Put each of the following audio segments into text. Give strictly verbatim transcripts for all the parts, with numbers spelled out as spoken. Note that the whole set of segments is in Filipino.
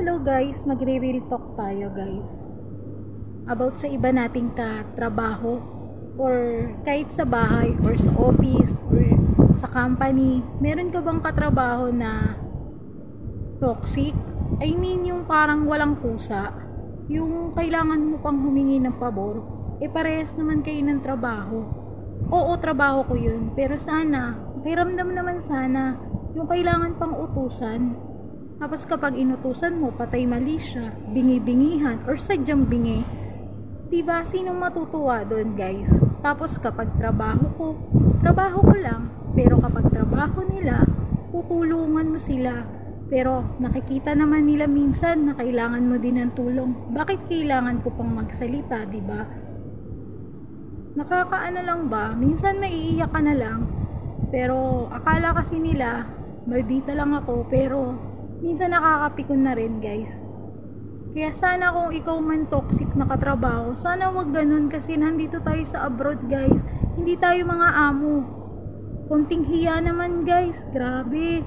Hello guys, magre-real talk tayo guys about sa iba nating katrabaho or kahit sa bahay or sa office or sa company. Meron ka bang katrabaho na toxic? I mean yung parang walang pusa, yung kailangan mo pang humingi ng pabor, eh parehas naman kayo ng trabaho. Oo, trabaho ko yun, pero sana pakiramdam naman sana yung kailangan pang utusan. Tapos kapag inutusan mo, patay mali siya, bingi-bingihan, or sadyang bingi. Diba, sinong matutuwa doon guys? Tapos kapag trabaho ko, trabaho ko lang. Pero kapag trabaho nila, tutulungan mo sila. Pero nakikita naman nila minsan na kailangan mo din ng tulong. Bakit kailangan ko pang magsalita, diba? Nakakaano lang ba? Minsan maiiyak ka na lang. Pero akala kasi nila, maldita lang ako, pero minsan nakakapikon na rin guys. Kaya sana kung ikaw man toxic na katrabaho, sana wag ganun kasi nandito tayo sa abroad guys. Hindi tayo mga amo. Konting hiya naman guys, grabe.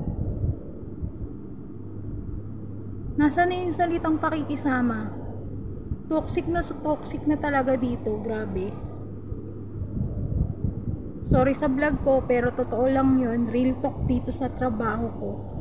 Nasaan na yung salitang pakikisama? Toxic na toxic na talaga dito, grabe. Sorry sa vlog ko, pero totoo lang yun, real talk dito sa trabaho ko.